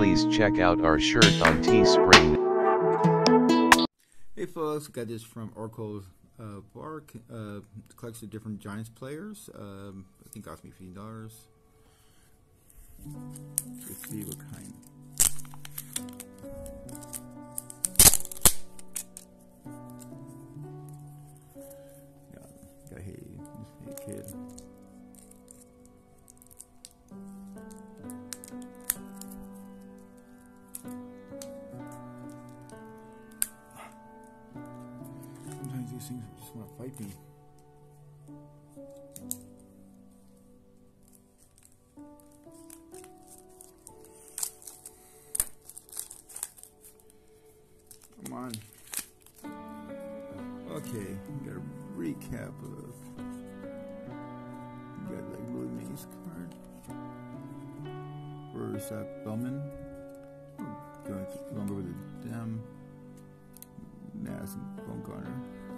please check out our shirt on Teespring. Hey folks, got this from Oracle Bark. Collection of different Giants players. I think it cost me $15. Let's see what kind. Got hey kid. Sometimes these things just want to fight me. Come on. Okay, got a recap of. Got like Willie Mays card. Where's that Bellman? Going longer with a Dem. Naz and Bumgarner.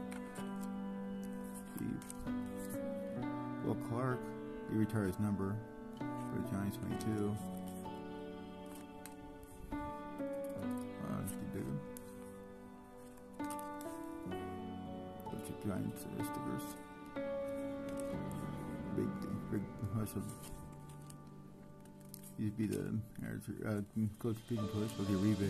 Will Clark, he retired his number for the Giants 22. Big bunch of Giants stickers. Big Hustle. Used to be the Coach Peter Push, okay, Rebay.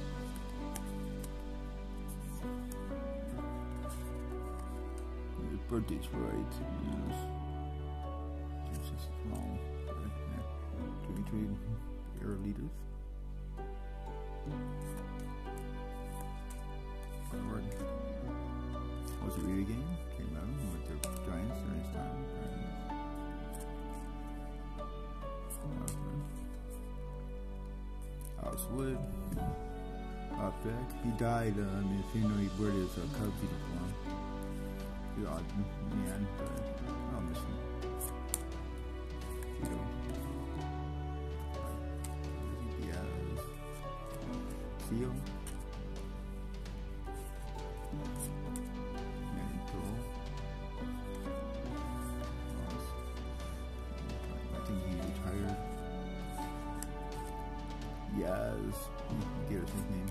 For Detroit, yes. It's just wrong. Trade air leaders. Was it really a game? Came out with the Giants during his time. House Wood. Beck. He died. If you know where it is, Cubs uniform. Yeah, man, I'll miss him. Diaz. Theo. Manny Pearl. I think he retired. Yaz. He gave us his name.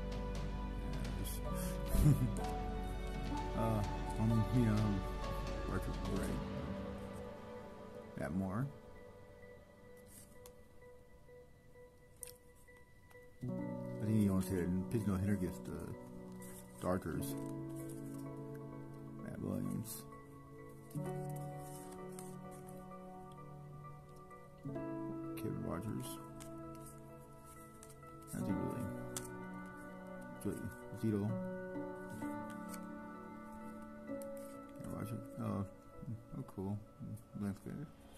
Record right. That more. I think he almost hit it. Pitch no hitter against the Darkers. Matt Williams. Kevin Rogers. How's he really? Zito. Roger. Oh, cool. Landscape.